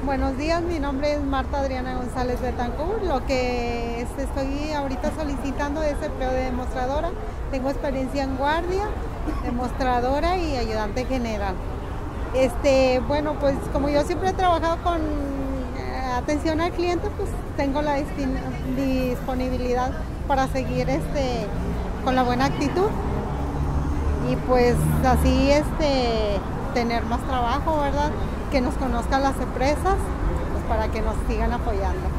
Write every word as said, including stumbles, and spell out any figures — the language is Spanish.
Buenos días, mi nombre es Marta Adriana González Betancourt. Lo que este, estoy ahorita solicitando es empleo de demostradora. Tengo experiencia en guardia, demostradora y ayudante general. Este, bueno, pues como yo siempre he trabajado con eh, atención al cliente, pues tengo la disponibilidad para seguir este, con la buena actitud y pues así este, tener más trabajo, ¿verdad? Que nos conozcan las empresas, pues para que nos sigan apoyando.